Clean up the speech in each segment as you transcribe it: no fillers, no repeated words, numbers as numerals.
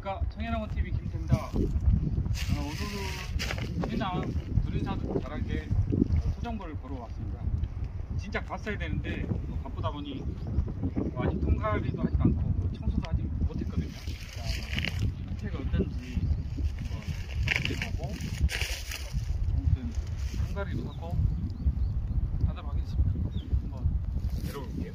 안녕하십니까, 청해랑어 TV 김태입니다. 오늘은 해남 두린산 자락에 토종벌을 보러 왔습니다. 진짜 갔어야 되는데 바쁘다 보니 아직 통과비도 하지도 않고 청소도 아직 못했거든요. 상태가 어떤지 한번 보고 아무튼 통과비도 하고 하도록 하겠습니다. 한번 내려볼게요.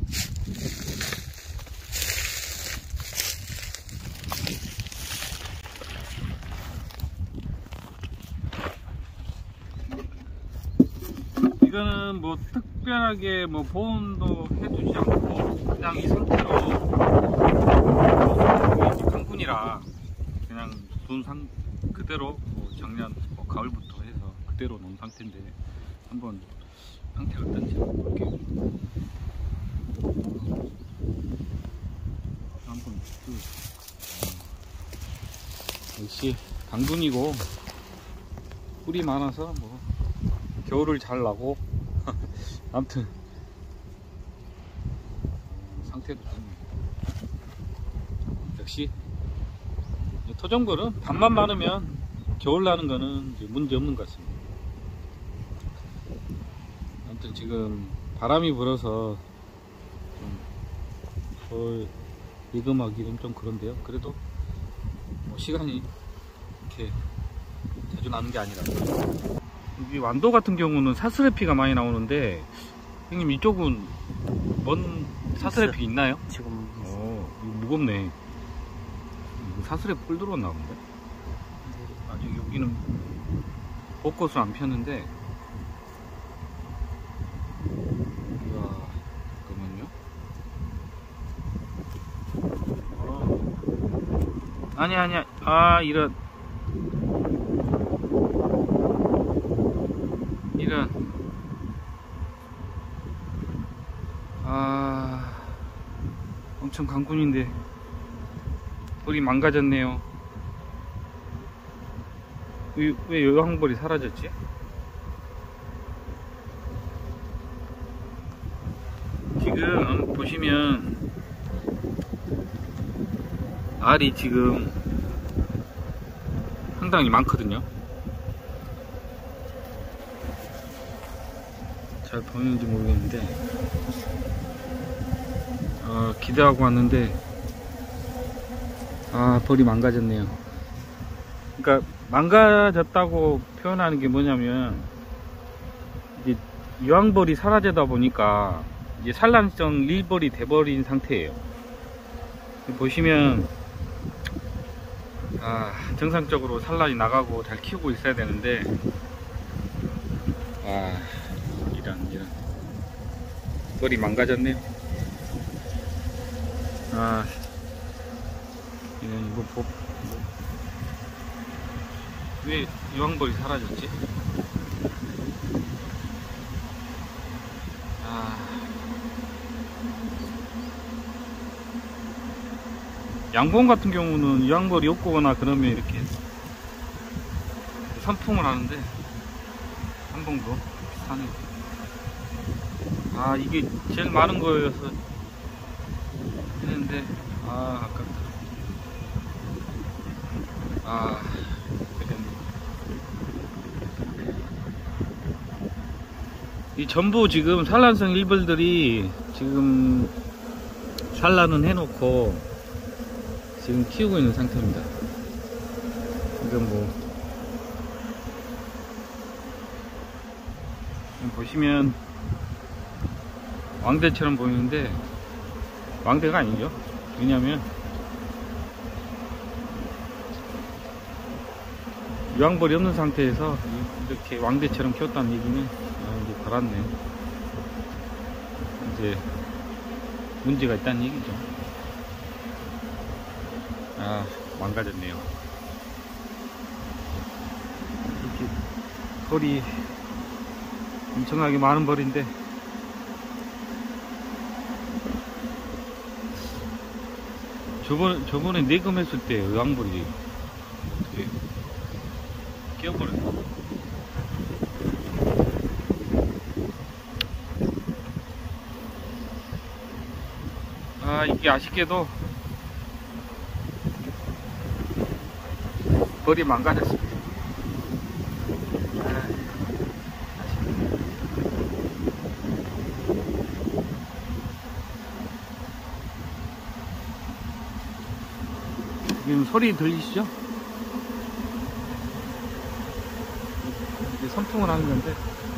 이거는 뭐 특별하게 뭐 보온도 해두지 않고 그냥 이 상태로 강군이라 그냥 둔 상 그대로 뭐 작년 뭐 가을부터 해서 그대로 놓은 상태인데 한번 상태가 어떤지 한번 볼게요. 한번 역시 강군이고 꿀이 많아서 뭐 겨울을 잘 나고 아무튼 상태도 좋네요. 역시 토종벌은 밤만 많으면 겨울 나는 거는 문제 없는 것 같습니다. 아무튼 지금 바람이 불어서 좀 예금하기는 좀 그런데요. 그래도 뭐 시간이 이렇게 자주 나는 게 아니라. 이 완도 같은 경우는 사스레피가 많이 나오는데 형님 이쪽은 뭔 사스레피 있나요? 지금 이거 무겁네. 이거 사스레피 뿔 들어왔나 본데? 아직 여기는 벚꽃을 안 폈는데. 이야, 잠깐만요. 아니야. 아, 이런 엄청 강군인데 벌이 망가졌네요. 왜 여왕벌이 사라졌지? 지금 보시면 알이 지금 상당히 많거든요. 잘 보이는지 모르겠는데 기대하고 왔는데 벌이 망가졌네요. 그러니까 망가졌다고 표현하는 게 뭐냐면 이제 여왕벌이 사라지다 보니까 이제 산란성 일벌이 돼버린 상태예요. 보시면 정상적으로 산란이 나가고 잘 키우고 있어야 되는데 이런 벌이 망가졌네요. 이거 왜 여왕벌이 사라졌지? 양봉 같은 경우는 여왕벌이 없거나 그러면 이렇게 선풍을 하는데 한봉도 비슷하네요. 이게 제일 많은 거여서 했는데 아깝다. 이 전부 지금 산란성 일벌들이 지금 산란은 해놓고 지금 키우고 있는 상태입니다. 지금 보시면 왕대처럼 보이는데 왕대가 아니죠. 왜냐면 여왕벌이 없는 상태에서 이렇게 왕대처럼 키웠다는 얘기는 이제 달았네. 이제 문제가 있다는 얘기죠. 망가졌네요. 이렇게 벌이 엄청나게 많은 벌인데 저번에 내금했을 때 여왕벌이 어떻게 깨어버렸나? 이게 아쉽게도 벌이 망가졌습니다. 지금 소리 들리시죠? 이제 선풍을 하는 건데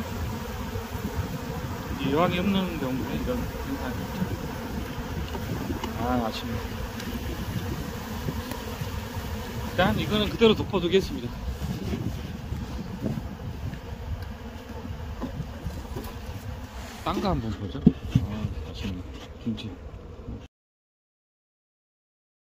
여왕이 없는 경우에 이런 현상이 있죠. 아쉽네. 일단 이거는 그대로 덮어두겠습니다. 딴 거 한번 보죠. 아쉽네. 김치.